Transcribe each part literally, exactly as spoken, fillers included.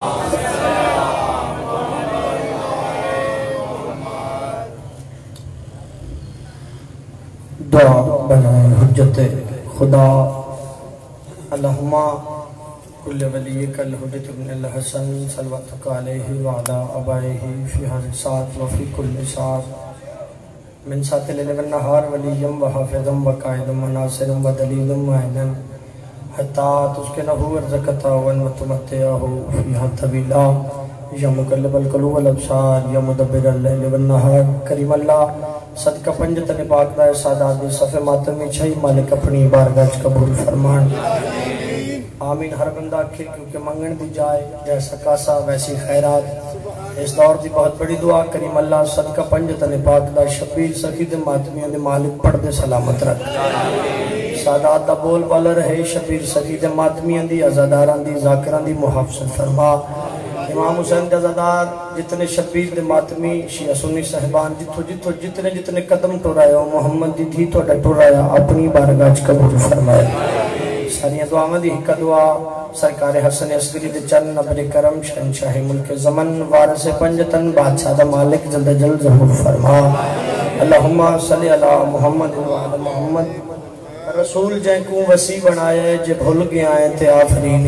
دعا بنائے حجت خدا اللہم کل ولیک الحجت ابن الحسن صلواتک علیہ وعلا آبائہ فی ہر سات وفی کل سات من سات لیل والنہار ولیم وحافظم وقائدم وناصرم ودلیلم وعینم حتی تسکنہو ورزکتا ونمتمتیہو فیہا طویلا یا مقلب القلوب والابصار یا مدبر اللیل والنہار کریم اللہ صدقہ پنجتن پاک دائے سادات دی صفحہ ماتمی چھئی مالک اپنی بارگاہ قبول فرمان آمین. ہر بندہ کھے کیونکہ منگن دی جائے جیسا کاسا ویسی خیرات اس دور دی بہت بڑی دعا کریم اللہ صدقہ پنجتن پاک دائے شبیر سخید ماتمیوں دے مالک پڑھ دے سلامت رکھ سادات دا بول بالا رہے شبیر سخید ماتمیوں دی ازاداران دی ذاکران دی محافظت فرما امام حسین جزادار جتنے شبیر دے ماتمی شیعہ سنی صاحبان جتو جتو جتنے جتنے قدم ٹورایا محمد دی دھی تو ٹورایا اپنی بارگاہ قبول فرمائے. ساریاں دعا میں دی حکا دعا سرکار حسن عسکری دے چن نبر کرم شہنشاہ ملک زمن وارث پنجتن بادشاہ دا مالک جلد جلد ظہور فرما. اللہم صلی علی محمد وعلی محمد رسول جائیں کو وسیع بنائے جے بھول گیا آئے تے آفرینی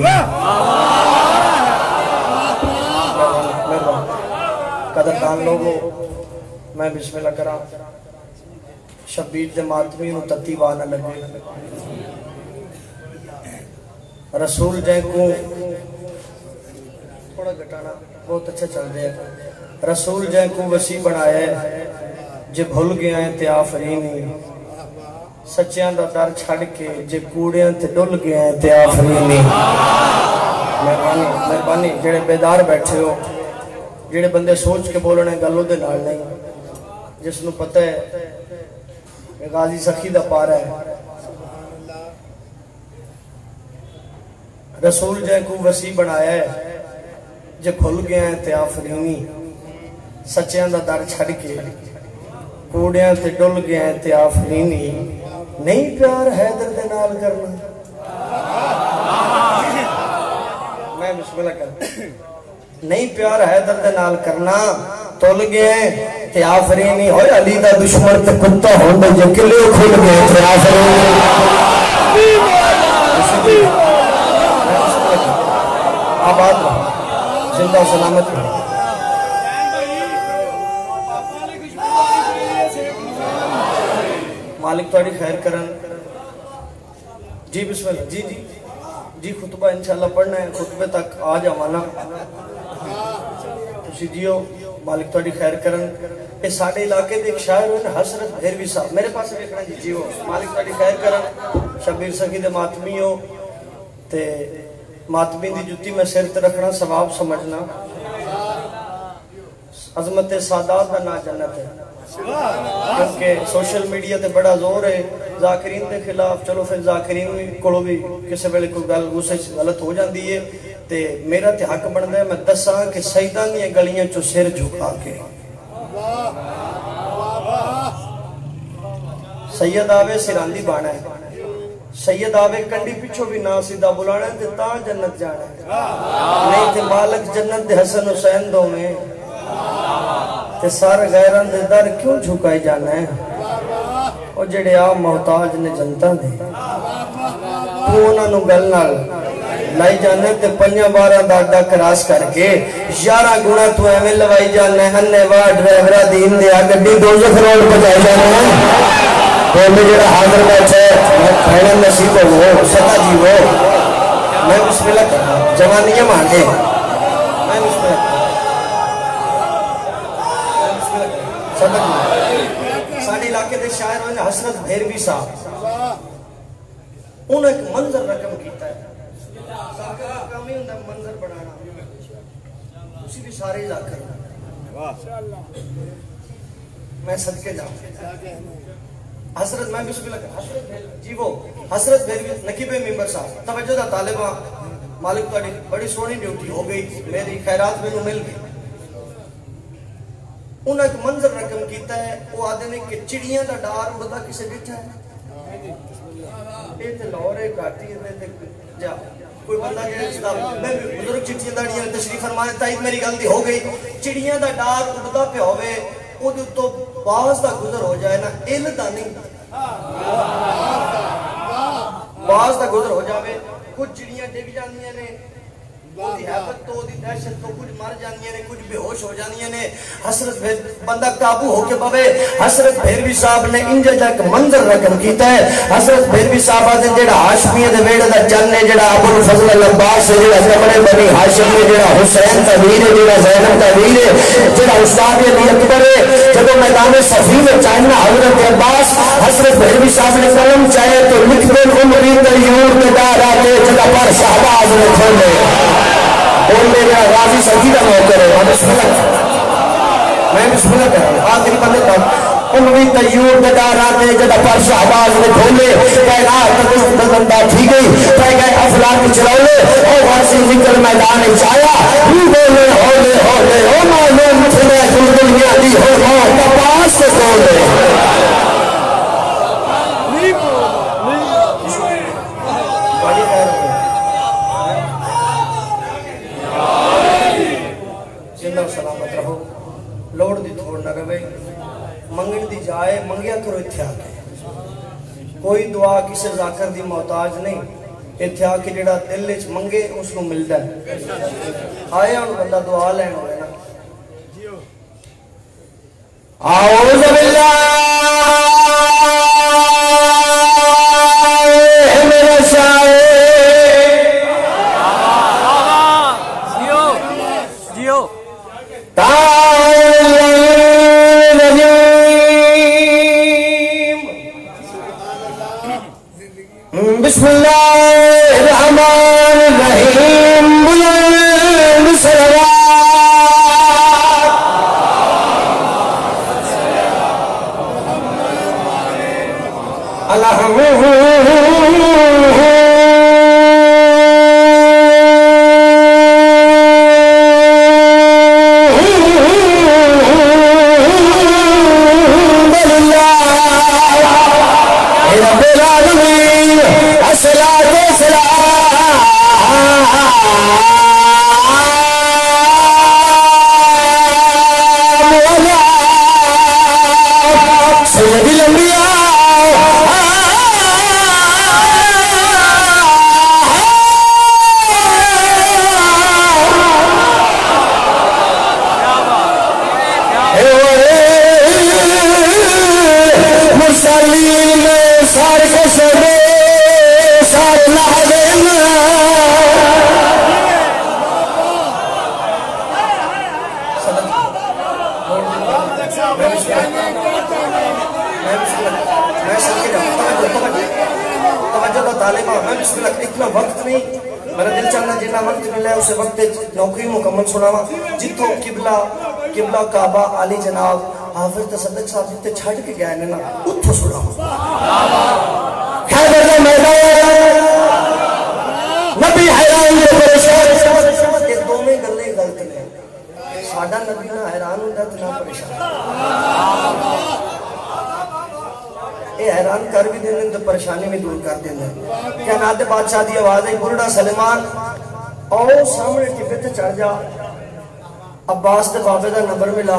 قدردان لوگو میں بسم اللہ کرا شبیر دے ماتمی نو تتی وانا لگے رسول جائے کو تھوڑا گھٹانا بہت اچھا چل رہے ہیں رسول جائے کو وسیع بنائے جے بھول گیا ہیں تے آفرینی سچیاں دا در چھڑ کے جے کوڑیاں تے ڈل گیا ہیں تے آفرینی. مہربانی مہربانی جڑے بیدار بیٹھے ہو جڑے بندے سوچ کے بولنے گلوں دے نال نہیں جس نو پتہ ہے غازی سخی دا پارا ہے رسول جائے کو وسیع بنایا ہے جے کھل گیا ہے تے آفرینی سچیاں دا در چھڑ کے کوڑیاں تے ڈل گیا ہے تے آفرینی نہیں پیار حیدر دے نال کرنا میں بسم اللہ کرنا نہیں پیار حیدر دے نال کرنا تول گئے تے آفرینی ہوئے علی دا دشمن تے کتا ہوندے جے کلے کھل گئے تے آفرینی. آباد رہا زندہ سلامت رہا. مالک توڑی خیر کرن جی بسم اللہ جی جی جی خطبہ انشاءاللہ پڑھنا ہے خطبے تک آ جاوانا تسی جیو مالک توڑی خیر کرن اے ساڑھے علاقے دے ایک شاعر ہوئے نا حسرت بھیروی صاحب میرے پاس دیکھنا جی جیو مالک توڑی خیر کرن شبیر سخی دے ماتمی ہو تے ماتمی دی جتی میں سر تے رکھنا ثواب سمجھنا عظمت سادات دا نا جنت ہے کیونکہ سوشل میڈیا تے بڑا زور ہے ذاکرین دے خلاف چلو پھر ذاکرین کو بھی کسے ویلے کوئی گل غصے غلط ہو جاندی ہے تے میرا تے حق بندا ہے میں دساں کہ سیداں دی گلیاں چوں سر جھکا کے سید آوے سراندی بانا ہے سید آوے کنڈی پچھو بھی نا سیدھا بلانا ہے تے تاں جنت جانا ہے نہیں تے مالک جنت دے حسن حسین دو میں تے سارے غیران دے در کیوں جھکائی جانا ہے اور جڑے آپ محتاج نے جنتا دے تو انہوں نو گلنال لائی جانا ہے تے پنجا بارہ داڑا کراس کر کے یارہ گناہ تو ایمیں لوائی جانا ہے اننے وار ڈرائیورہ دین دے آگے بھی دوزخ رول پجائی جانا ہے تو میں جڑا حاضر بیٹھے میں پہنے نصیب ہو ستا جی ہو میں بسم اللہ کرنا جوانیاں مانگے میں بسم اللہ ساڑھے علاقے دے شاعر ہوئے حسرت بھیروی صاحب انہوں ایک منظر رقم کیتا ہے کامی انہوں منظر بڑھانا اسی بھی سارے ذاکر میں صدقے جاؤں حسرت میں بسم اللہ کر حسرت جی وہ حسرت بھیروی نقیب ممبر صاحب توجہ دا طالبہ مالک تو بڑی سونی ڈیوٹی ہو گئی میری خیرات میں مل گئی انہوں ایک منظر رقم کیتا ہے وہ آدھے نے کہ چڑیاں دا ڈار اڑدا کسے بیٹھا ہے اے تے لورے کاٹی ہے تے جا کوئی بندہ کہ میں بزرگ چٹیاں داڑیاں تشریف فرمانے تائید میری غلطی ہو گئی چڑیاں دا ڈاک اڑدا پہ ہوئے او دے تو باز دا گزر ہو جائے نا علم دا نہیں باز دا گزر ہو جاوے کچھ چڑیاں ڈگ جاندیاں نے وہ دی حیبت تو دی دہشت تو کچھ مر جاندیاں نے کچھ بے ہوش ہو جاندیاں نے حسرت بھیر بندہ قابو ہو کے بوے حسرت بھیروی صاحب نے انجا جاک منظر رقم کیتا ہے حسرت بھیروی صاحب آدھے جڑا ہاشمیہ دے ویڑا دا چلنے جڑا ابو الفضل العباس سے جڑا کمرے بنی ہاشم میں جڑا حسین طویل ہے جڑا زینب طویل ہے جڑا استاد علی اکبر ہے جب میدان صفی میں چاہنا حضرت عباس حسرت بھیروی صاحب نے قلم چاہے تو لکھ دے عمری تیور کے دار آتے جگہ پر شہباز نے کھولے بول لے گا غازی سجیدہ موقع ہے میں بسم اللہ میں بسم اللہ کر رہا ہوں آخری بندے تک عمری تیور کے دار آتے جگہ پر شہباز نے کھولے کہہ رہا تک اس بندہ تھی گئی کہہ گئے افلاک چلولے او غازی نکل میدان چایا ہی بولے ہولے ہولے او معلوم تھلے دل دنیا دی ہو موت پاس سے کھولے سلامت رہو لوڑ دی تھوڑ نہ گوے منگن دی جائے منگیا کرو اتھیا کے کوئی دعا کسی ذاکر دی محتاج نہیں اتھیا کے جڑا دل وچ منگے اس کو ملتا ہے آیا ان بندہ دعا لین ہوئے نا اعوذ باللہ من الشیطان بسم اللہ الرحمن الرحیم بلند صلوات اتنا وقت نہیں میرا دل چاہنا جنہ وقت ملے اسے وقت نوکری مکمل سناوا جتوں قبلہ قبلہ کعبہ علی جناب حافظ تصدق صاحب جتے چھڑ کے گئے نا اتھو سناوا خیبر میدان نبی حیران دے پریشان یہ دو میں گلے غلط نے ساڈا نبی نہ حیران ہوتا نہ پریشان اے حیران کر بھی دینے تو پریشانی میں دور کر دینے کیا نات بادشاہ دی آواز ہے برڑا سلیمان او سامنے ٹپے تے چڑھ جا عباس تے بابے دا نمبر ملا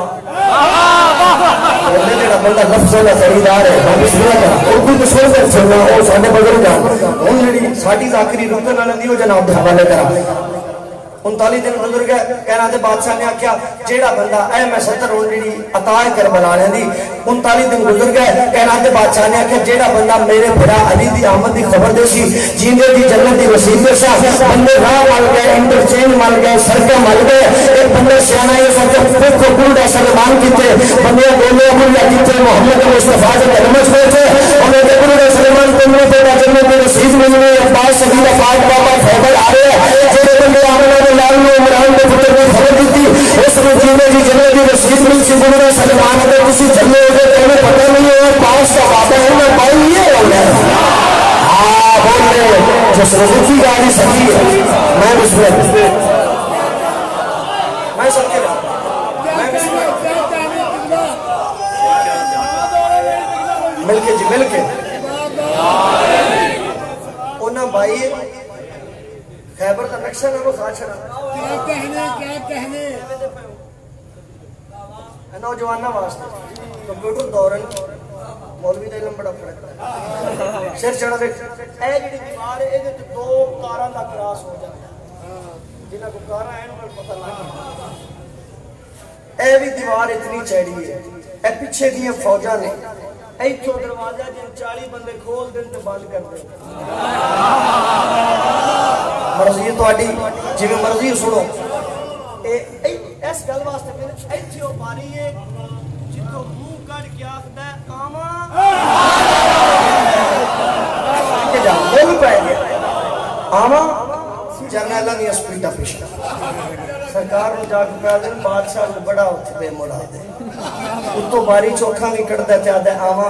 بولے جڑا بندہ لفظوں کا خریدار ہے ہم بسم اللہ کا اور کوئی دشمن کر چھوڑنا او ساڈے بزرگ جان ہن جڑی ساڈی ذاکری رکن والا دی او جناب دے حوالے کرا انتالیس دن بزرگ ہے کہنا دے بادشاہ نے آکھیا جیڑا بندہ اے میں ستر ہون جڑی عطا کربلا نے دی انتالیس دن بزرگ ہے کہنا دے بادشاہ نے آکھیا جیڑا بندہ میرے بھرا علی دی آمد دی خبر دے سی جیندے دی جنت دی وسیع دے سا بندے راہ مل گئے انٹرچینج مل گئے سڑکیں مل گئے ایک بندے سیانا یہ سب خود کو بلڈا سلمان کیتے بندے بولے بلڈا کیتے محمد مصطفیٰ سے کلمت ہوئے انہیں دے بلڈا سلمان کو میں پیدا جنت دی وسیع ملنے عباس سبیل فاق بابا خیبر آئے جیڑے بندے آمنہ لال نے عمران نے پتر نے خبر دی تھی اس نے جینے کی جنت کی رسید مل سی بلڈا سلمان اگر کسی جننے ہوگے کہنے پتہ نہیں ہے پاس کا بابا ہے میں پائی یہ ہو گیا ہاں بولے جس رضی گاڑی سکی ہے میں بسم اللہ میں سب کے رہا میں بسم اللہ مل کے جی مل کے اونا بھائی خیبر کا نقشہ نہ بخا چھڑا کیا کہنے کیا کہنے نوجوانوں واسطے کمپیوٹر دور ہے مولوی دا علم بڑا فرق ہے سر چڑھا دیکھ اے جڑی دیوار ہے یہ دو کاراں دا کراس ہو جاتا ہے جنہاں کو کاراں ہیں انہوں کو پتہ لگ اے بھی دیوار اتنی چڑھی ہے اے پیچھے دیاں فوجاں نے ایتھوں دروازہ جن چالی بندے کھول دیں تے بند کر دیں مرضی تہاڈی جویں مرضی سنو اے اس گل واسطے پھر ایتھے او باری ہے جتوں منہ کڈ کے آکھدا ہے آواں کہ جا بول پے گیا آواں جنرل نے اسپیٹا پشتا سرکار نو جا کے کہا دن بادشاہ کو بڑا اٹھ دے مڑا دے اتو باری چوکھا بھی کڑتا چاہتا ہے آواں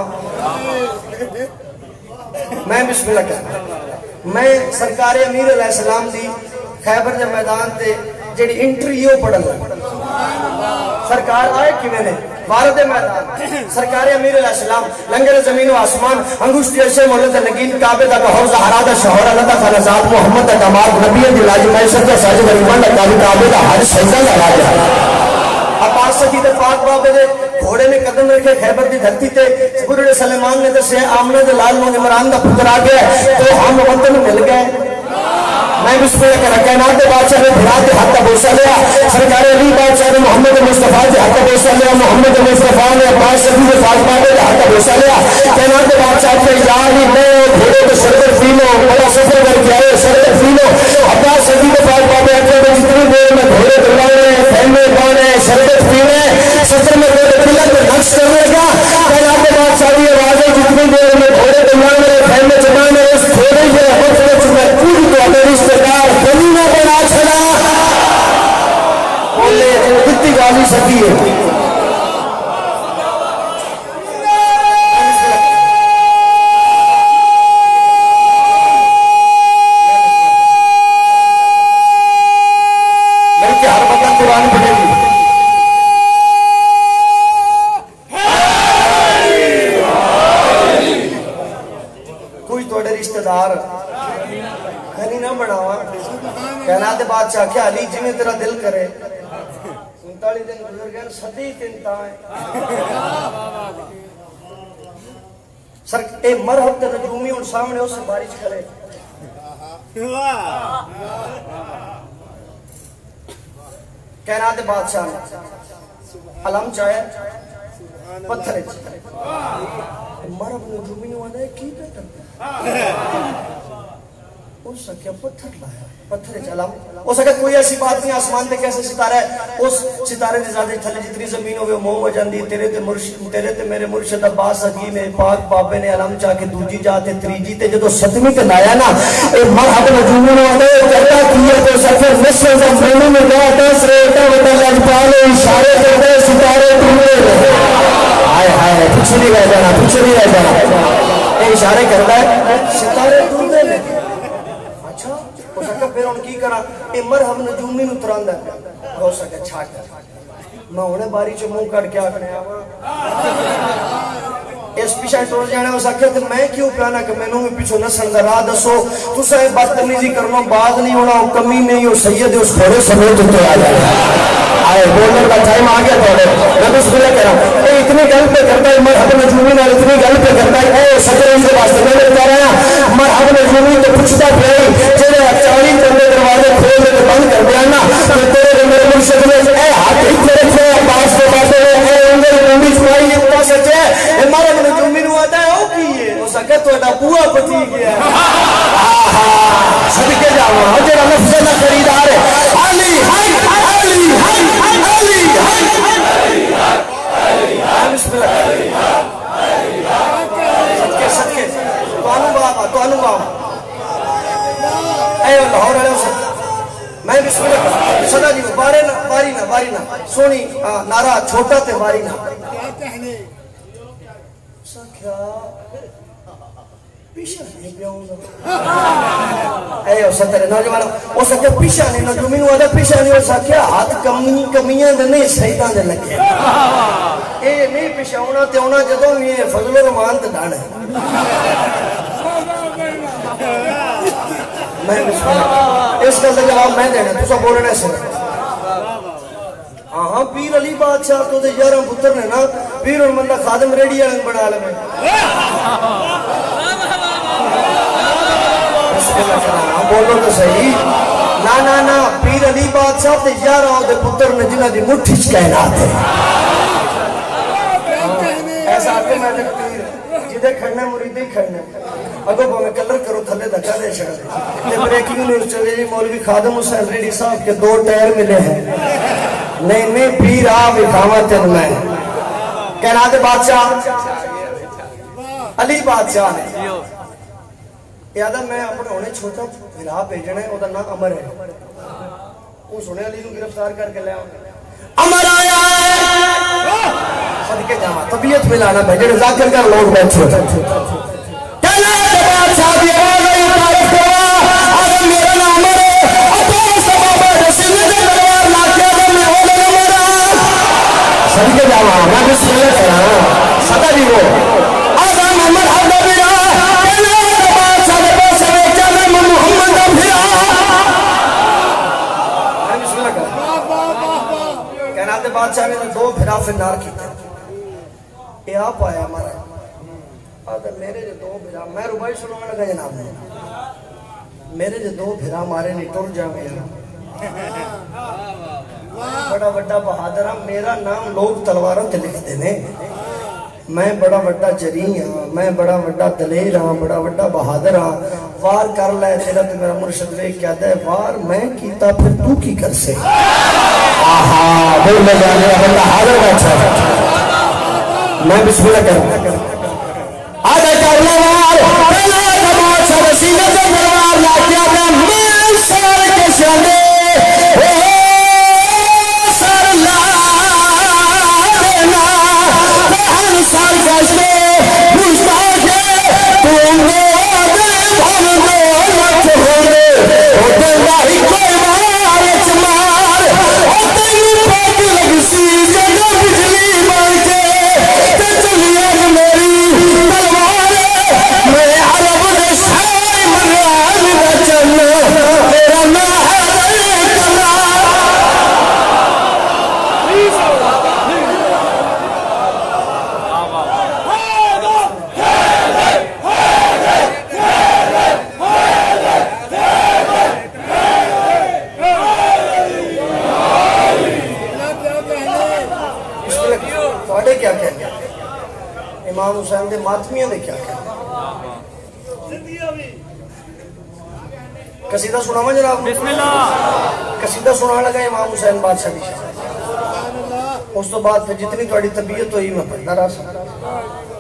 میں بسم اللہ کرتا میں سرکار امیر علیہ السلام دی خیبر جا میدان تے جیڑی انٹریو پڑھن لگا سرکار آئے کیویں نے وارد میدان سرکار امیر علیہ السلام لنگر زمین و آسمان انگشتی عرشے مولد نگین کعبے دا حوض حرادہ شہور اللہ دا خلزاد محمد دا دماغ نبی دلاج میسر دا ساجد علیمان دا کعبے کعبے دا حج سجدہ دا راجہ عباس سجید پاک بابے دے گھوڑے نے قدم رکھے خیبر دی دھرتی تے گرڑ سلیمان نے دسے آمنہ دے لال نو عمران دا پتر آ گیا تو ہم وطن مل گئے میں بسم اللہ کر کائنات بادشاہ نے بھرات دے حق کا بوسہ لیا سرکار علی بادشاہ نے محمد مصطفیٰ دے حق کا بوسہ لیا محمد مصطفیٰ نے عباس سجید فاطمہ دے حق کا بوسہ لیا کائنات بادشاہ نے یاری میں گھوڑے کو سرکر فیلو بڑا سفر کر کے آئے سرکر فیلو عباس سجید فاطمہ دے حق میں جتنی دیر میں گھوڑے دلانے فہمے پانے سرکر فیلے سفر میں گھوڑے دلہ میں نقش کرنے کا کائنات بادشاہ دی آوازیں جتنی دیر میں گھوڑے دلانے فہمے چلانے اس گھوڑے کے حق میں چکا پوری تو ہمیں رشتےدار بنی نہ بنا چھڑا بولے کتنی گالی سکی ہے بلکہ ہر وقت قرآن پڑھے گی کوئی توڑے رشتہ دار گھنی نہ بڑھاوا کائنات بادشاہ کیا علی جی میں تیرا دل کرے سنتالی دن گزر گئے صدی تنتائیں سر اے مرحب تے نجومی ان سامنے اس سے بارش کرے کائنات بادشاہ نے علم چاہے پتھر چاہے مرحب نجومی نے وہاں کی پہ کرتا اس سکیا پتھر لایا پتھر چلام اس اگر کوئی ایسی بات نہیں آسمان تے کیسے ستارہ ہے اس ستارے دے زیادہ تھلے جتنی زمین ہوئے موہ ہو جاندی تیرے تے مرشد تیرے تے میرے مرشد عباس حکیم پاک بابے نے علم چاہ کے دوجی جاتے تریجی تے جدو ستمی تے لایا نا اے مرحب نجومی نے آنے کرتا کیا تو سکر نسل زمینوں میں گیا دس ریٹا وطا لجپالے اشارے کرتے ستارے ٹوٹے آئے آئے پچھے نہیں رہ جانا پچھے نہیں رہ جانا اے اشارے کرتا ہے ستارے ٹوٹے لے ہو سکتا پھر ان کی کرا اے مرحب نجومی نو تران ہے ہو سکتا چھاٹ میں انہیں باری چو موں کٹ کیا کرنے آوا اس پیشہ ٹوڑ جانے ہو سکتا کہ میں کیوں پیانا کہ میں نو میں پیچھو نسل دا راہ دسو تو سائے بات تمیزی کرنا بعد نہیں ہونا کمی نہیں ہو سید اس کھوڑے سمیت تو آ جائے آئے بولنے کا ٹائم آ گیا توڑے میں بس بلے کہہ رہا ہوں اے اتنی گل پہ کرتا ہے مرحب نجومی نے اتنی گل پہ کرتا ہے اے سکر ان کے واسطے میں نے کہہ رہا ہوں مرحب نجومی تو پوچھتا پہی جنہیں چالی کرنے دروازے کھول دے بند کر دیانا کہ تیرے میرے مرشد میں اے ہاتھ اتنے رکھے عباس کو باتیں اے انگر نومی سمائی اتنا سچے اے مرحب نجومی نو آتا ہے او کیے وہ سکر تو ایڈا بوہ پتی گیا صدقے جاؤں ہاں جنہا لفظ نہ خریدار ہے علی حی علی حی علی حی بسم اللہ صدقے صدقے تو آنو بابا تو آنو بابا اے اللہ اور علیہ وسلم میں بسم اللہ صدا جی بارے نہ باری نہ باری نہ سونی نارا چھوٹا تے باری نہ کیا کہنے سکھیا پیشہ نہیں بیاؤں گا اے او سترے نوجوانوں او سکھیا پیشہ نہیں نجومی نو آدھا پیشہ نہیں او سکھیا ہاتھ کمی کمیاں دے نہیں شہیدان دے لگے اے نہیں پیشہ ہونا تے ہونا جدوں یہ فضل و رمان تے ڈاڑ ہے میں بسم اللہ اس کا جواب میں دینا تو سب بولنے سے ہاں پیر علی بادشاہ تو دے یارہ پتر نے نا پیر اور مندہ خادم ریڈی آنگ بنا لے میں بسم اللہ کرنا بولو تو صحیح نا نا نا پیر علی بادشاہ تے یارہ دے پتر نے جنہ دی مٹھی چکینات ہے ایسا آتے میں نے پیر جدے کھڑنے مریدی کھڑنے اگر وہ میں کلر کرو تھلے دکھا دے شکر یہ بریکنگ نیوز چلے جی مولوی خادم حسین ریڈی صاحب کے دو ٹائر ملے ہیں نہیں نہیں پیر آب اکھامت ہے میں کہنا دے بادشاہ علی بادشاہ نے یادہ میں اپنے ہونے چھوٹا بھرا بھیجنا ہے ادھا نا عمر ہے وہ سنے علی کو گرفتار کر کے لے آؤں عمر آیا ہے صدقے جامعہ طبیعت ملانا بھیجنے ذاکر کر لوگ بیٹھے کہنا دے بادشاہ بھی آگئی تعریف کروا آگا میرا نا عمر ہے اپنے سبابہ رسول دے دروار لاکیا دے میں ہو لے میرا صدقے جامعہ میں بسم اللہ کرنا صدا بھی وہ آگا عمر حضر بیرا کہنا دے بادشاہ دے پاسے بیچا میں محمد اب بھرا میں بسم اللہ کرنا کہنا دے بادشاہ نے دو بھرا فنار کی تھا یہ آپ آیا ہمارا آدھر میرے جو دو بھرا میں ربائی سنونا لگا جناب نے میرے جو دو بھرا مارے نہیں ٹر جا گیا بڑا بڑا بہادر ہاں میرا نام لوگ تلواروں تے لکھ دینے میں بڑا بڑا جری ہاں میں بڑا بڑا دلیر ہاں بڑا بڑا بہادر ہاں وار کر لائے تیرا تو میرا مرشد ویک کیا دے وار میں کیتا پھر تو کی کر سے آہا بول میں جانے بندہ حاضر بیٹھا میں بسم اللہ کروں آدھا کرنا وار پہلا دماغ سا وسیلہ سے دروار لاکیا دے میں سار کے شاندے سار لا دینا بہن سار کشتے مشتاق ہے تم نے آدھے بھن دو لکھ ہونے ہوتے لاہی کوئی مارچ مار ہوتے ہی پاک لگ سی جگہ بجلی مانکے امام حسین دے ماتمیاں دے کیا کہتے قصیدہ سناما جناب بسم اللہ قصیدہ سنانا لگا امام حسین بادشاہ بھی اس تو بعد پھر جتنی توڑی طبیعت ہوئی میں پڑھنا رہا سا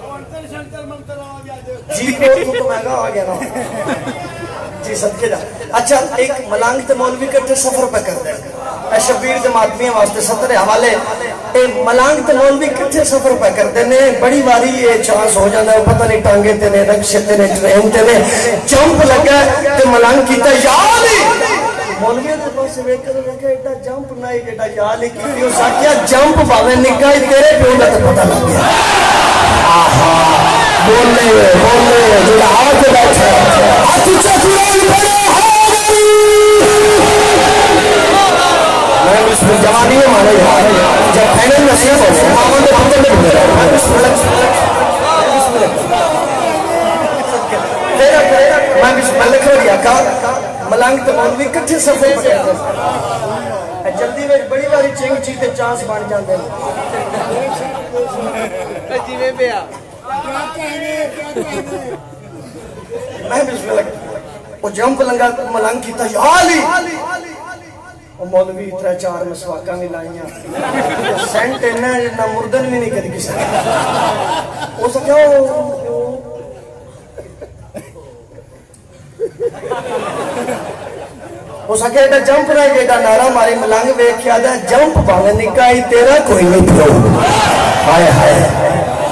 جی کو تو مہنگا آ گیا نا جی صدقے جا اچھا ایک ملانگ تے مولوی کرتے سفر پہ کر دے اے شبیر تے ماتمیاں واسطے ستر حوالے اے ملانگ تے مولوی کتھے سفر پہ کر دے نے بڑی باری یہ چانس ہو جانا ہے پتہ نہیں ٹانگے تے نے رکشے تے نے ٹرین تے نے جمپ لگا تے ملانگ کیتا یالی مولوی تے پاس سے ویک کر لگا ایڈا جمپ نہیں ایڈا یالی کی وہ ساکیا جمپ باوے نکائی تیرے پیوں کا تے پتہ لگ گیا آہا بولنے بولنے جو آج بیٹھا آتی چکران پڑے میں بسم اللہ جوانی ہے مانے جب پہنے نصیب ہو ماما نے ہم نے بھولے رہا میں بسم اللہ میں بسم اللہ کر گیا کہا ملانگ تمام بھی کچھے سفر پڑے جلدی میں بڑی باری چنگ چیتے چانس بان جاندے جی میں بیا کیا کہنے کیا کہنے میں بسم اللہ وہ جمپ لنگا ملانگ کیتا یا علی وہ مولوی اترا چار مسواقہ ملائیاں سینٹ انہیں نہ مردن بھی نہیں کر کسی وہ سکیا وہ سکیا ایڈا جمپ رہا ہے ایڈا نارا ماری ملانگ بیک کیا دا جمپ بانے نکائی تیرا کوئی نہیں پھرو ہائے ہائے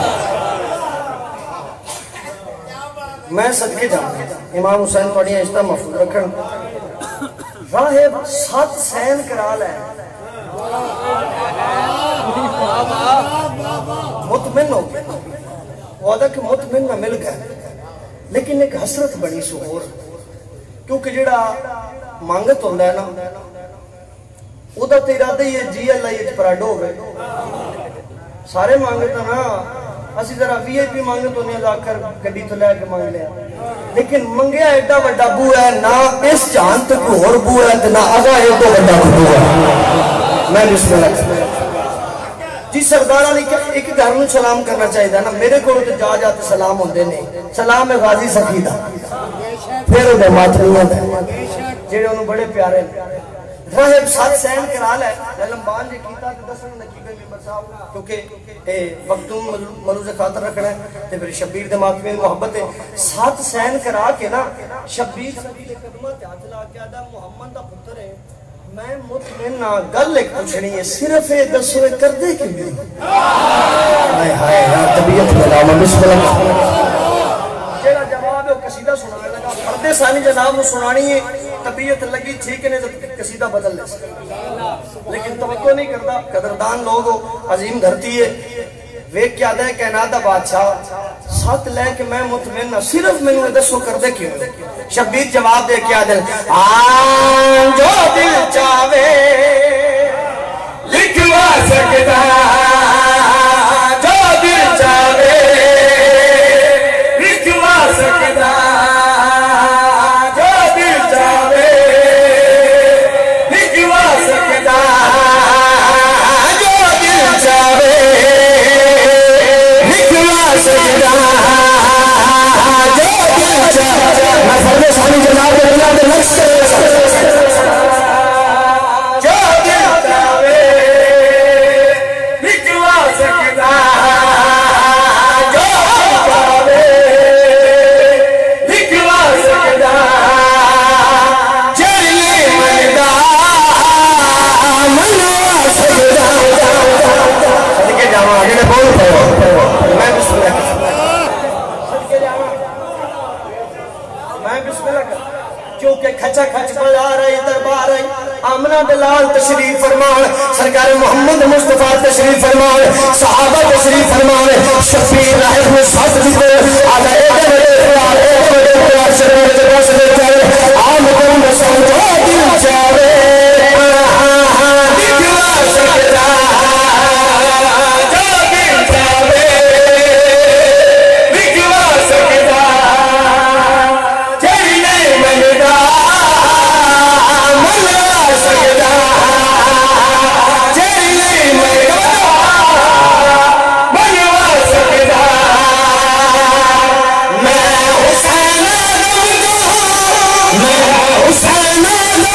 میں صدقے جاؤں امام حسین پڑھیں اشتہ محفوظ رکھن راہب سات سین کرا لے مطمئن ہو گیا وعدہ کہ مطمئن نہ مل گئے لیکن ایک حسرت بڑی سہور کیونکہ جڑا مانگت ہوندہ ہے نا وہ دا تیرا دے یہ جی اللہ یہ پراڈو ہوئے سارے مانگت ہیں نا اسی ذرا وی آئی پی مانگت ہونے لا کر گڈی تو لے کے مانگ لیا لیکن منگیا ایڈا بڑا بو ہے نہ اس جان تک اور بو ہے نہ آگا ایڈا بڑا بو ہے میں بسم اللہ جی سردار علی ایک گھر میں سلام کرنا چاہیے نا میرے کو تو جا جاتے سلام ہوندے نہیں سلام ہے غازی سخیدہ پھر انہیں ماتریاں دے جیڑے انہوں بڑے پیارے راہب ساتھ سین کرال ہے لمبان جی کیتا کہ دسن نقیبے ممبر صاحب کیونکہ وقتوں ملوز خاطر رکھنا ہے تو پھر شبیر دے ماتمی محبت ہے ساتھ سین کرا کے نا شبیر سبیر قدمہ تیات لا کے آدھا محمد دا پتر ہے میں مطمئن نہ گل ایک پوچھنی ہے صرف ایک دسوے کر دے کے بھی ہائے ہائے یار طبیعت ملامہ بسم اللہ جیڑا جواب ہے وہ قصیدہ سنانے لگا پردے ثانی جناب وہ سنانی ہے طبیعت لگی ٹھیک ہے نہیں قصیدہ بدل لے سکتا لیکن توقع نہیں کرتا قدردان لوگ ہو عظیم دھرتی ہے ویک کیا دے کائنات دا بادشاہ ساتھ لے کہ میں مطمئن نہ صرف میں نے دسو کر دے کیوں شبیر جواب دے کیا دل آن جو دل چاہے لکھوا سکتا جو دل چاہے لکھوا سکتا جو دل چاہے لکھوا سکتا جو دل چاہے لکھوا سکتا جو دل چاہے میں فرد سانی جناب اللہ دے نقص سے جو دل چاہے لکھوا سکتا جو چاہے لکھوا سکتا جلی مندہ منوا سکتا صدقے جاؤں آگے نے بول پہو میں بسم اللہ صدقے جاؤں میں بسم اللہ کر کیونکہ کھچا کھچ بلا رہی دربار رہی آمنہ دلال تشریف فرمان سرکار محمد مصطفیٰ تشریف فرمان صحابہ تشریف فرمان شفیع راہب میں ساتھ دیتے آدھا ایڈے بڑے پیار ایڈے بڑے پیار شرمے جگہ سے لے جائے آم کون رسول جو دل چاہے دکھوا سکتا جو دل چاہے دکھوا سکتا جیڑی نہیں ملتا منوا سکتا جیڑی نہیں ملتا منوا سکتا میں حسین میں حسین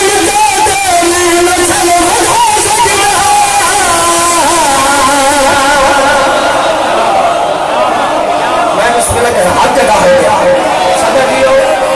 میں بسم اللہ کہہ ہاتھ جگہ ہو گیا سمجھ لیو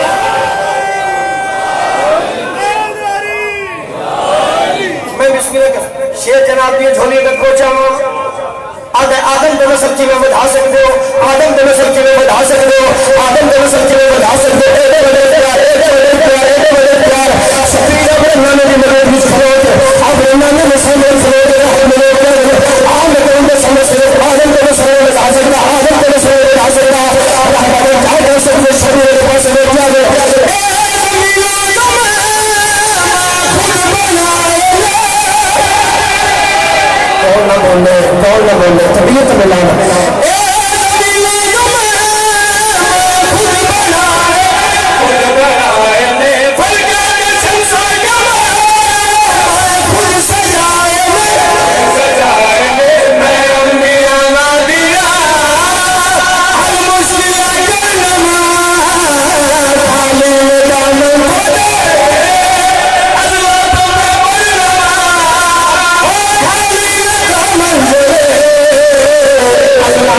میں بسم اللہ کہہ شیر جناب دیئے جھولی کا کوچا ہوں آدم دے نسل کی میں بدھا سکتے ہو آدم دے نسل کی میں بدھا سکتے ہو آدم دے نسل کی میں بدھا سکتے ہو ایڈے بڑے پیار ایڈے بڑے پیار ایڈے بڑے پیار شفیر اپنے نانے دی ملوٹ بھی سفروت اپنے نانے میں سمجھ سفروت رحم ملوٹ کر آم کون دے سمجھ صرف آدم دے نسل میں بدھا سکتا آدم دے نسل میں بدھا سکتا رحمہ دے جائے دے سکتے شبیر دے پاس میں جا دے کون نہ بولے کون نہ بولے طبیعت ملانا اللہ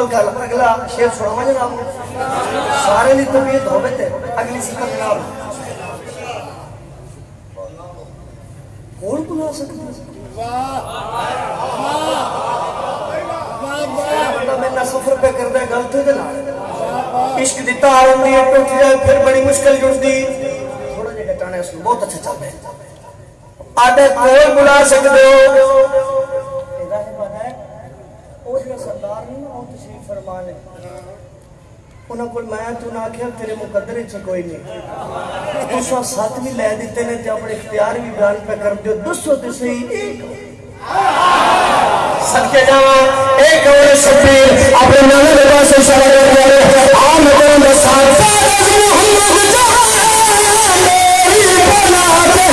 مکمل کر اگلا شیر سناواں جناب سارے دی طبیعت ہوے تے اگلی سکت جناب کون بلا سکتا بندہ میرا سفر پہ کردا ہے گل تے نال عشق دی تار ہوندی ہے ٹوٹ جائے پھر بڑی مشکل جڑدی تھوڑا جہا گٹانا اس بہت اچھا چلدا ہے آدھے کون بلا سکتے ہو وہ جو سردار نہیں وہ تشریف فرمان ہے انہوں کو میں تو نہ آکھیا تیرے مقدر سے کوئی نہیں تو ساتھ بھی لے دیتے نے تے اپنے اختیار بھی بیان پہ کر دیو دسو تے صحیح ایک صدقے جاواں ایک اور شبیر اپنے نانے کے پاس اشارہ کر دیا عام کرم دا ساتھ محمد جان میری بنا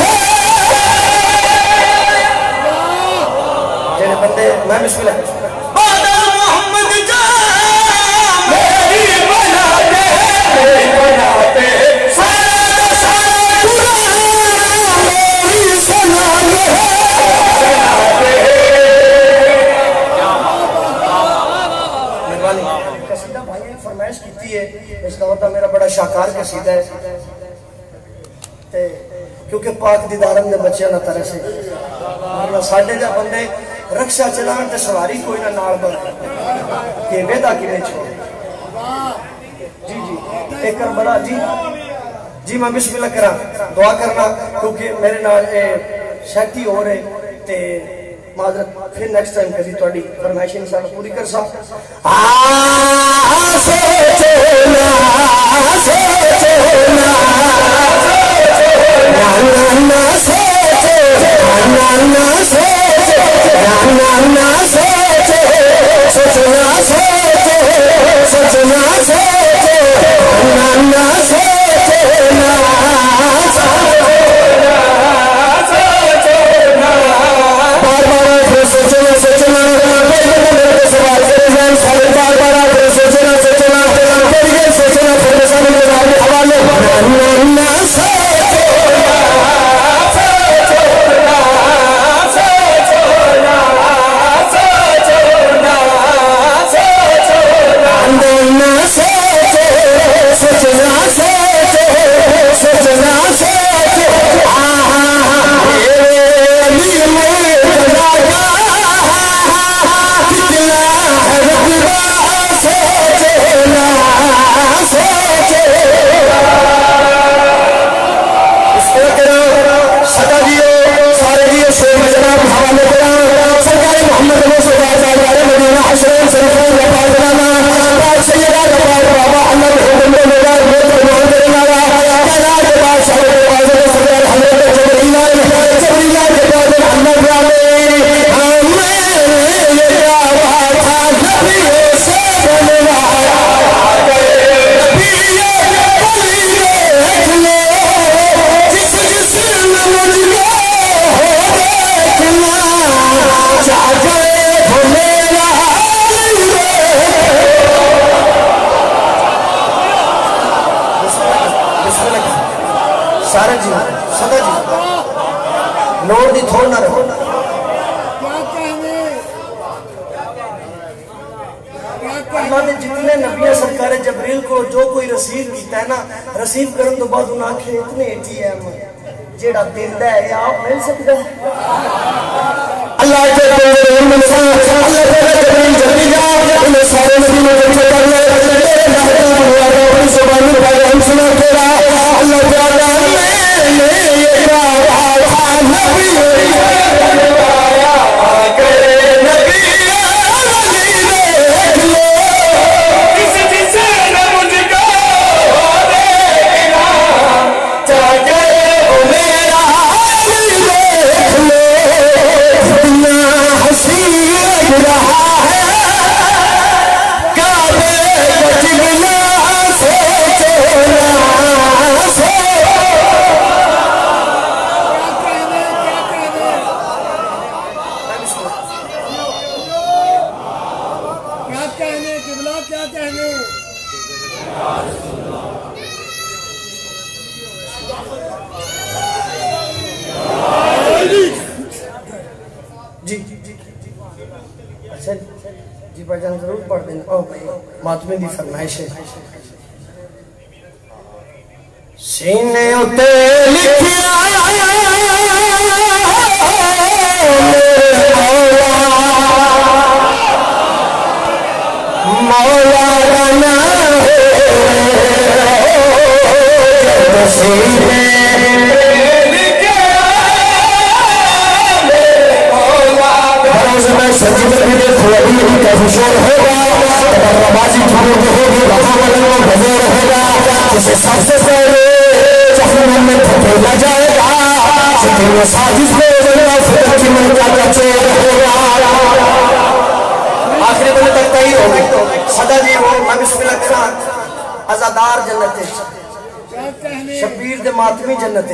دے بندے میں بسم اللہ محمد جان میری بنا دے میری بنا دے سارا سارا قرآن میری سنا دے قصیدہ بھائی نے فرمائش کی ہے اس کا ہوتا میرا بڑا شاکار قصیدہ ہے کیونکہ پاک دیدارم نے بچے نہ طرح سے ساڑھے جا بندے رکشہ چلان تے سواری کوئی نہ نال بند کہ ویدہ کی نہیں چھوڑے جی جی ایک کربلا جی جی میں بسم اللہ کرا دعا کرنا کیونکہ میرے نال شہتی ہو رہے تے معذرت پھر نیکسٹ ٹائم کسی توڑی فرمائش انشاءاللہ پوری کر سا آسے چونا آسے چونا نانا سوچے نانا سوچے نانا سوچے سوچنا سوچے سوچنا سوچے نانا سوچے نانا سوچے بار بار سوچنا سوچنا سوال کریں سارے بار بار سوچنا سوچنا سوچنا پھر سارے حوالے نانا سوچے سارا جی سدا جی نور دی تھوڑ نہ رہو اللہ نے جتنے نبیہ سرکار جبریل کو جو کوئی رسیو کیتا ہے نا رسیو کرن تو بعد انہاں کے اتنے ایٹی ایم جیڑا دیندہ ہے یا آپ مل سکتا ہے اللہ کے دور انسان اللہ کے جبریل جبریل انہیں سارے نبی میں جب کر لے اللہ سبحانہ وتعالی ہم سنا کے رہا اللہ تعالی جی جی بھائی جان ضرور پڑھ دیں او بھائی ماتمی دی فرمائش ہے سینے اتے لکھیا مولا رنا ہے سینے سجد بھی کھوڑی ہی کفشور ہوگا اگر ربازی چھوڑ ہوگی وہاں والوں بزور ہوگا جسے سب سے پہلے جہنم میں پھٹیلا جائے گا جتنے وہ سازش میں جنگا فکر کی ملکہ کا چیر ہوگا آخری بلے تک تحیر ہوگی صدا جی وہ میں بسم اللہ کران ازادار جنتے شبیر دے ماتمی جنتے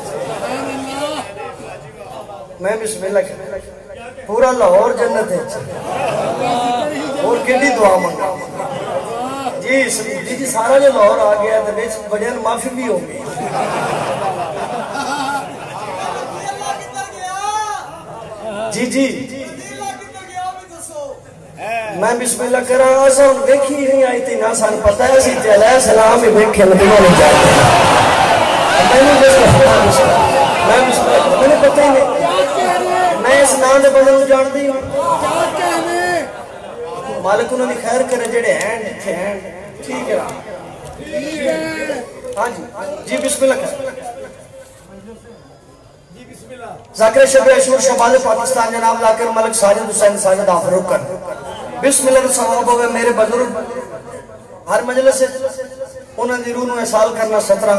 میں بسم اللہ کران پورا لاہور جنت ہے اور کیڑی دعا منگا جی جی جی سارا جو لاہور آ گیا تو بیچ بڑیاں معافی بھی ہو گئی جی جی میں بسم اللہ کر رہا ہوں سن دیکھی نہیں آئی تھی نہ سن پتہ ہے سی علیہ السلام ہی دیکھے مدینہ نہیں جاتے میں نے بسم اللہ میں بسم اللہ میں نے پتہ ہی نہیں میں اس نام دے بدل جان دی ہوں مالک انہوں نے خیر کرے جڑے ہیں جتھے ہیں ٹھیک ہے ہاں جی جی بسم اللہ کر ذاکر شب عشور شمال پاکستان جناب ذاکر ملک ساجد حسین ساجد آفروق کر بسم اللہ صحابہ ہوئے میرے بزرگ ہر مجلس سے انہوں نے روح نو احسال کرنا سترہ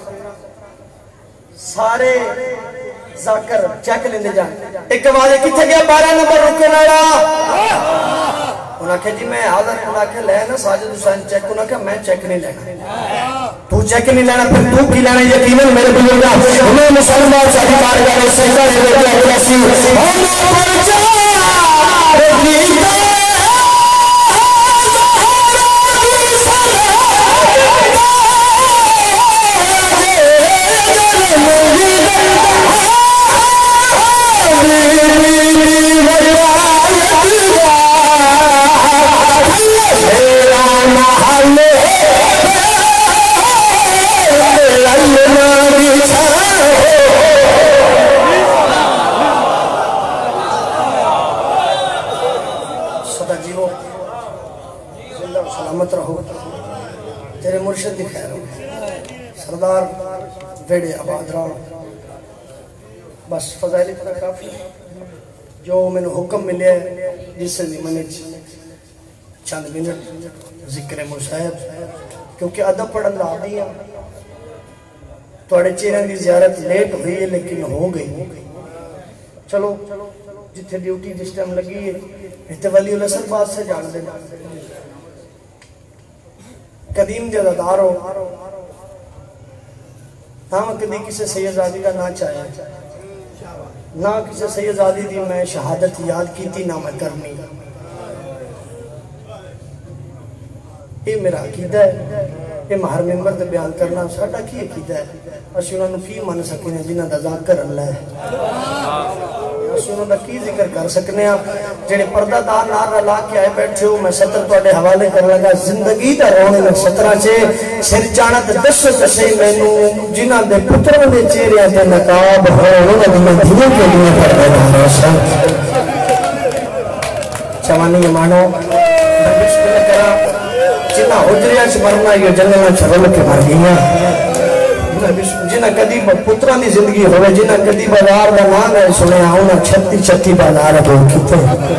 سارے ذاکر چیک لیندے جائیں ایک واضح کتھے گیا بارہ نمبر رکے ناڑا انہاں کہا جی میں حاضر انہاں کہا لے نا ساجد حسین چیک انہاں کہا میں چیک نہیں لینا تو چیک نہیں لینا پھر تو کی لینا یقیناً میرے بزرگا ہمیں مسلمان چاہی بارگاہ نے سجدہ نے دیکھا کیسی ہم پر چاہ رکھیتا تیرے مرشد دی خیر ہو سردار ویڑے آباد رہا بس فضائل اتنا کافی جو میں نے حکم ملے جس سے بھی میں نے چند منٹ ذکر مصاحب کیونکہ ادب پڑھن لا دی ہیں توڑے چیرن دی زیارت لیٹ ہوئی ہے لیکن ہو گئی چلو جتھے ڈیوٹی جس ٹائم لگی ہے اتنے ولی الاسر بات سے جان دینا قدیم جزادار ہو ہاں کدی کسی سیدزادی کا نہ چاہے نہ کسی سیدزادی دی میں شہادت یاد کی تھی نہ میں کرنی یہ میرا عقیدہ ہے یہ مہر ممبر دے بیان کرنا ساڑھا کی عقیدہ ہے اسی انہوں نے کی من سکنے جنہ دا ذاکر اللہ ہے اسی انہوں نے کی ذکر کر سکنے آپ جنہیں پردہ دار نار رلا کے آئے بیٹھے ہو میں ستر تو اڈے حوالے کر لگا زندگی دا رونے میں سترہ چھے سر چانت دس تشے میں نو جنہ دے پتروں دے چیرے آتے نقاب ہو انہوں نے دھیوں کے لیے پردہ دار روشن چوانی مانو بشکل کرا جنہ حجریہ چھ مرنا یہ جنگلہ چھرول کے مر گئیاں جنہ کدی پتران دی زندگی ہوئے جنہ کدی بازار دا نام ہے سنے آؤنا چھتی چھتی بازار ہے کیتے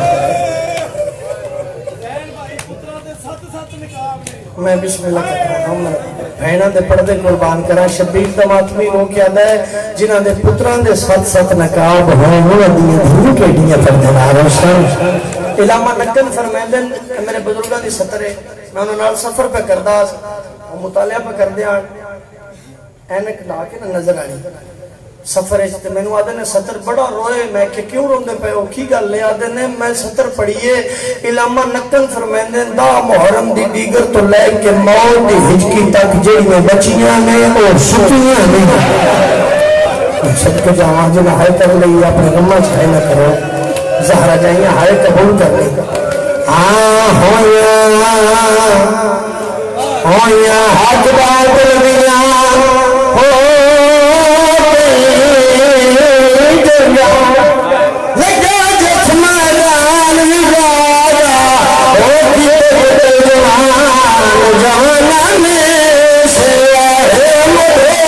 میں بسم اللہ کہتا ہوں بھینہ دے پردے قربان کرا شبیر دا ماتمی وہ کیا دے جنہ دے پتران دے ست ست نقاب ہوئے ہوئے دیئے دھیرے کے دیئے پردے نارو سن علامہ نکن فرمیدن میرے بزرگاں دی سترے میں انہوں نے سفر پہ کردہ مطالعہ پہ کردیا اینک لا کے نظر آنی سفر ہے میں نے آدھے نے ستر بڑا روئے میں کہ کیوں روندے پہ ہو کی گا لے آدھے نے میں ستر پڑھئے علامہ نکن فرمیندے دا محرم دی دیگر تو لے کے موت دی ہجکی تک جڑی میں بچیاں نے اور شکیاں نے صدقے جاوان جنہ ہائے کر لئی اپنے غمہ چھائے نہ کرو زہرہ جائیں ہائے قبول کر لئی ہاں ہویا ہویا حق باطل دیا ہو لگا جس میدان وگارا ہو کیے جوان جوانا میں سے آئے مجھے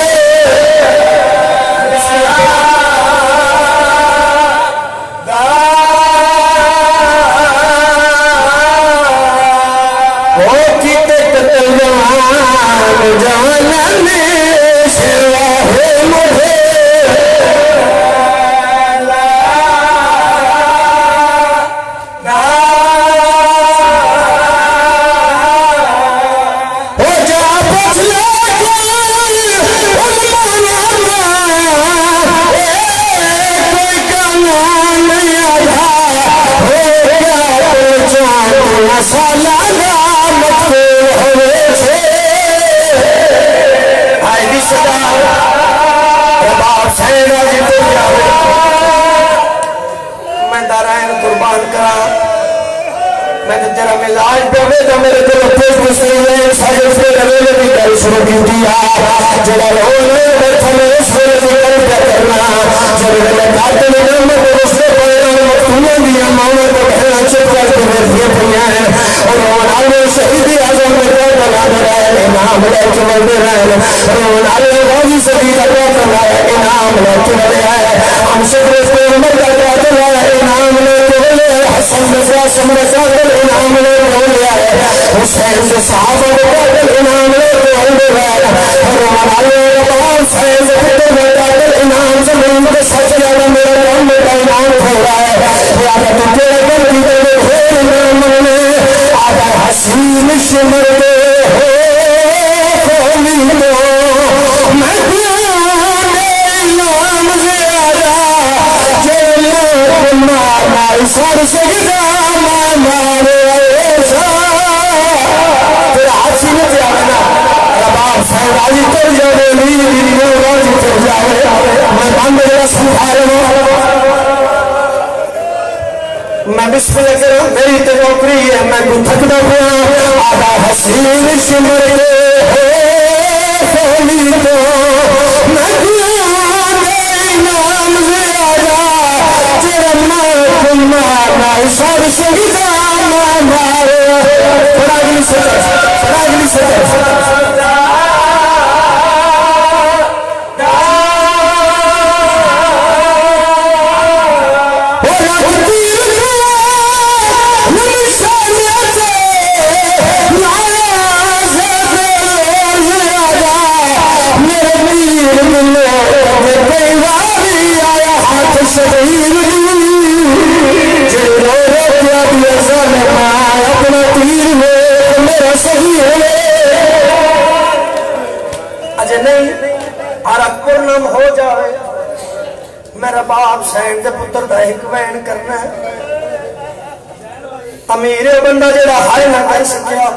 جوانا میں سے آئے مجھے میرے دل پیش مسلم ساجد سے رہے بھی گل شروع کی دیا جڑا رونے بیٹھا میں اس ویلے بھی گل پہ کرنا جب میں کاٹے میں نعمت اس نے پڑھنا مقتولوں دیا ماؤں کو بہنا چپ کر کے میرے پڑھیا ہے اور روان آلے شہیدی آزم میں کیا بنا دے رہا ہے انعام لے کے مل دے رہا ہے روان آلے غازی صدی کا کیا کرنا ہے انعام لے کے مل رہا ہے ہم شکر اس پہ عمر کا کیا کرنا ہے انعام لے کے مل رہا ہے حسن نزا سمر ساکر انعام لے کے مل رہا ہے حسین سے صحابہ کو قاتل انعام لے کے مل رہا ہے روان آلے غازی حسین سے فتر میں قاتل انعام زمین کے سچ جانا میرا نام میں کا انعام ہو رہا ہے یادہ تو تیرے گل کی دے پھر انعام ملنے آدھا حسین شمر دے ہو کولی دو میں دیانے انعام زیادہ جیلے مارنا سر سجدہ مارے ایسا تیرا حسین دیانا رباب سہر آجی تر جاوے لیلی لیلی راجی تر جاوے میں باندے رسم آرے میں بسم اللہ کروں میری تے نوکری ہے میں کو تھکدا پیا آدھا حسین شمر دے ہو کولی دو میں دیانے انعام زیادہ جیرما مارنا سر سجدہ مارے تھوڑا اگلی سطر تھوڑا اگلی سطر ہو جائے میرا باپ سین دے پتر دا ایک وین کرنا ہے امیر بندہ جڑا ہائے نہ کر سکیا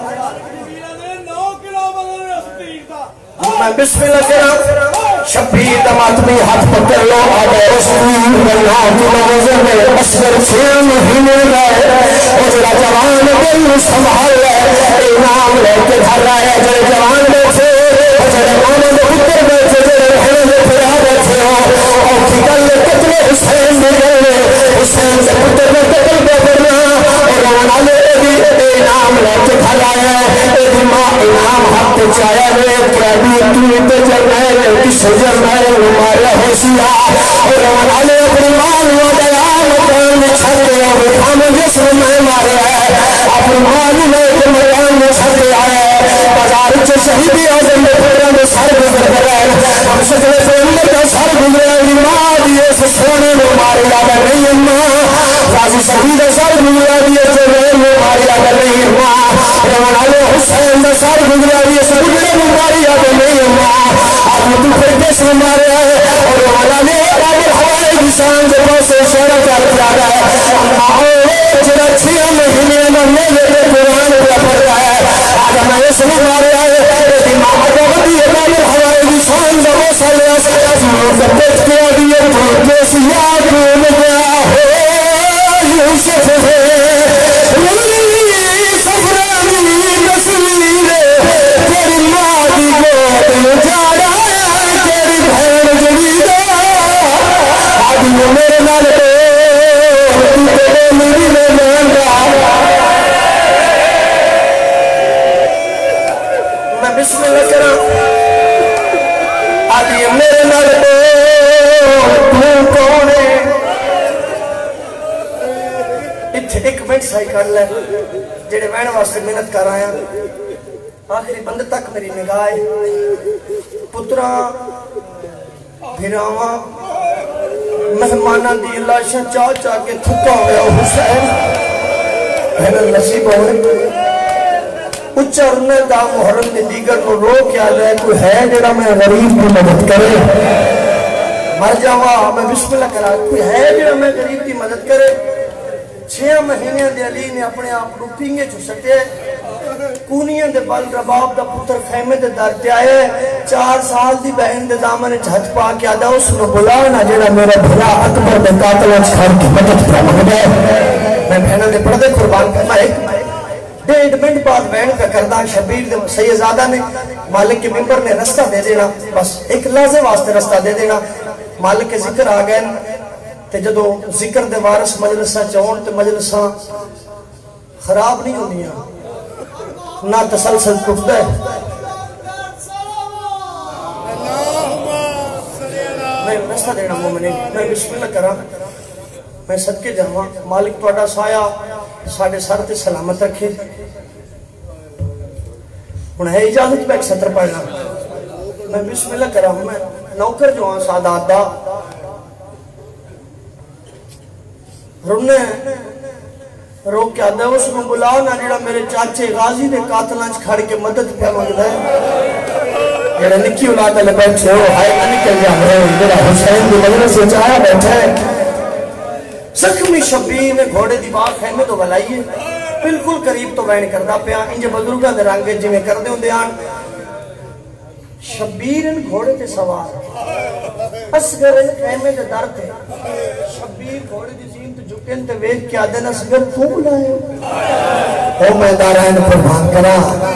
میں بسم اللہ کرا شبیر دماتمی ہاتھ پکر لو آگے رسول اللہ کی نوزر میں اسکر چھے مہینے گئے اور جڑا جوان دل سنبھال ہے انعام لے کے گھر آئے جڑے جوان بیٹھے جڑے مانا دے پتر بیٹھے جڑے رہنے دے پھرا بیٹھے ہو اور کی گل قتل حسین دے گئے حسین سے پتر میں قتل بے کرنا اور رونا لے بھی انعام لے کے گھر آئے ایدی ماں انعام حق چایا گئے کیا بھی تو تے جرمائے کس جرمائے ماریا ہو سیا اور رونا لے اپنی ماں نو دیا مکان میں چھتے اور ہم جسم میں مارے ہیں اپنی ماں نے مکان میں چھتے آئے بازار چے شہیدی آزم میں پھران میں سر گزر گئے ہم شکل سے اندر کا سر گزرے ماں دیئے سے سونے میں مارے جاگا نہیں ماں غازی شہید سر گزرے دیئے سے میں مارے جاگا نہیں ماں رونا لے حسین سر گزرے دیئے سے میں مارے جاگا نہیں ماں آپ تو پھر کس میں مارے ہیں اور رونا لے آب الحوائے نشان سے پاسے شہرہ کر جاگا ہے اللہ جنہ چھیا مہینے میں میلے کے قرآن پہ پڑ رہا ہے آج میں اس میں مارے آئے دماغ کا غدی امام الحوائے نشان سے پاسے لیا سے پیٹ کیا دیئے تو کیسی یاد میں گیا ہو یوسف ہے بسم اللہ کرا آدھی میرے نال تو کون ہے اتھے ایک منٹ سائی کر لے جڑے وین واسطے محنت کر آیا آخری بند تک میری نگاہ پترا بھراواں مہمانہ دی لاشاں چاہ چاہ کے تھکا ہویا حسین بہن نصیب ہوئے اچھرنے دا محرم نے دیگر کو رو کیا لے کوئی ہے جڑا میں غریب کی مدد کرے مر جاوا میں بسم اللہ کرا کوئی ہے جڑا میں غریب کی مدد کرے چھے مہینے دے علی نے اپنے آپ کو پینگے چھو سکے کونیاں دے بل رباب دا پتر خیمے دے در پہ آئے چار سال دی بہن دے دامن جھت پا کے آدھا اس نے بلانا جڑا میرا بھلا اکبر دے قاتل اچھار کی مدد پر مہدے میں بہنوں دے پردے قربان کرنا ایک ڈیڑھ منٹ بعد بہن کا کردہ شبیر دے سیدزادہ نے مالک کے ممبر نے رستہ دے دینا بس ایک لحظے واسطے رستہ دے دینا مالک کے ذکر آگئے تے جدو ذکر دے وارث مجلسہ چون تے مجلسہ خراب نہیں ہونی ہے نہ تسلسل کفدہ ہے میں رستہ دینا مومنی میں بسم اللہ کرا میں صدقے جاواں مالک توڑا سایا ساڑھے سر تے سلامت رکھے انہیں ہے اجازت پہ ایک سطر پڑھنا میں بسم اللہ کرا میں نوکر جو ہاں سادات دا رنے رو کیا دے اس میں بلانا جڑا میرے چاچے غازی دے قاتلانچ کھڑ کے مدد پہ مانگ دے جڑا نکی اولاد علی بیٹھے ہو ہائے میں نکل جا رہے ہو میرا حسین دی مجلس سے چاہا بیٹھا ہے زخمی شبیر نے گھوڑے دی بات خیمے تو بلائیے بالکل قریب تو بین کردہ پیا انجے بزرگاں دے رنگے جی میں کردے ہوں دیان شبیر ان گھوڑے تے سوار اسگر ان خیمے دے در تھے شبیر گھوڑے دی زین تو جھکن تے ویک کیا دن اسگر تو بلائے او میں دارائن قربان کرا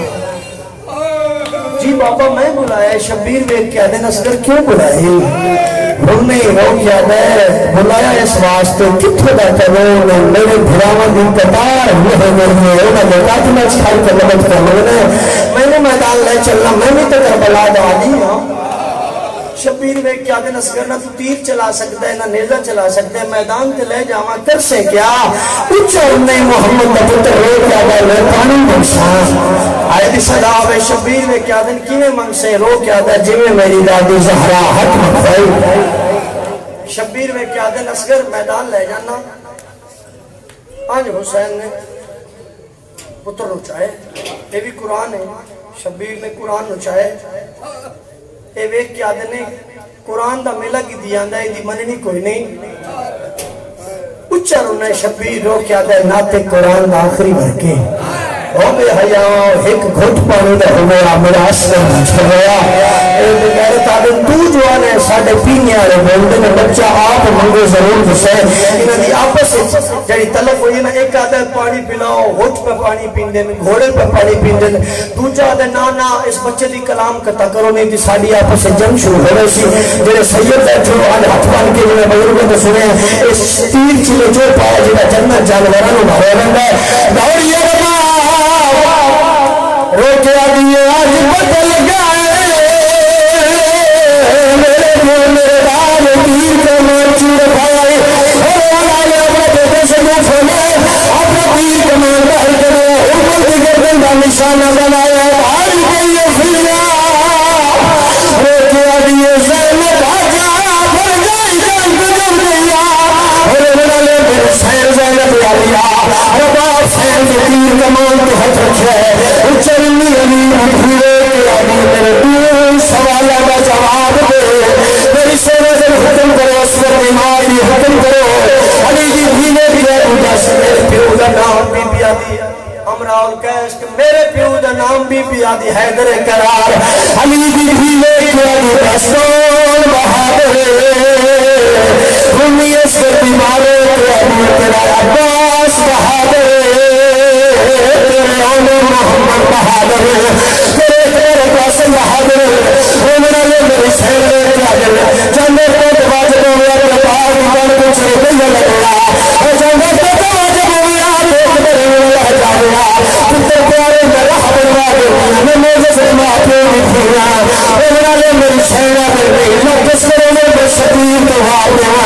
جی بابا میں بلائے شبیر ویک کیا دن اسگر کیوں بلائے ہم نے رو کیا دے بلایا اس واسطے کتھو دا کرون میرے بھراوان دن قطار ہوئے مرنے اونا دے قاتل اچھار کر لبت کر لگنے میں نے میدان لے چلنا میں بھی تو کربلا دا دی ہاں شبیر میں کیا دن اسگر نہ تو تیر چلا سکتا ہے نہ نیزہ چلا سکتا ہے میدان تے لے جاواں کر سے کیا اچھر نے محمد دا پتر رو کیا دے لے پانی منسان آئے دی صدا آوے شبیر میں کیا دن کینے منگ سے رو کیا دے جویں میری دادی زہرا حق مکھائی شبیر میں کیا دن اسگر میدان لے جانا آج حسین نے پتر نچائے یہ بھی قرآن ہے شبیر نے قرآن نچائے اے ویک کیا دنے قرآن دا ملا کی دیاندہ ہے دی مننی کوئی نہیں اچھر انہیں شبیر رو کیا دے ناتے قرآن دا آخری بھرکے او بے حیاء ایک گھٹ پانی دا ہویا میرا اسلام چھو گیا اے بغیر تابن تو جو آنے ساڑھے پینے آرے بولتے نے بچہ آپ منگو ضرور گسے انہوں نے آپس سے جڑی طلب ہوئی نا ایک آدھے پانی پلاؤ گھٹ پہ پانی پین دیں گھوڑے پہ پانی پین دیں دوجہ آدھے نانا اس بچے دی کلام کتا کرو نہیں تھی ساڑھی آپس سے جنگ شروع ہو رہی سی جڑے سید بیٹھو آدھے ہاتھ پان کے جنہیں بزرگوں نے سنے اس تیر چلے جو پایا جنہیں جنت جانورانو بھرے رنگا ہے دوڑیے ربا روکے آدھیے آج بدل گئے میرے دل میرے دال تیر کے مانچی رکھائے اور آنے اپنے بیٹے سے جو سنے اپنے تیر کے مانچی رکھائے حکم کی گردن کا نشانہ بنایا بھائی کے یہ فیلیا روکے آدھیے زینب آجا بھر گئی جان گزر گیا اور انہوں نے میرے سین زینب آلیا ربا سین کے تیر کا مان کے ہاتھ رکھے چلنی علی مدھورے کے علی میرے دین سوالہ کا جواب دے میری سونے سے حکم کرو اسور بیماری حکم کرو علی جی بھیلے بھی ہے اُدھا سے میرے پیو دا نام بی بی آدھی امراؤ القیش کہ میرے پیو دا نام بی بی آدھی حیدر قرار علی جی بھیلے کے علی رسول بہادر ہمی اسور بیمارے کے علی تیرا عباس بہادر محمد بہادر تیرے تیرے قاسم بہادر وہ میرا لے میری سہر لے جاگر جاندر کو دواجب ہویا اپنے پاک دیوان کو چھے دل لگیا اور جاندر کو دواجب ہویا دیکھ میرے اللہ جاگیا پتر پیارے میں رحم اللہ میں موزے سے ماں دیا میری شہرہ میں نہیں لگ سرے میں شکیر تو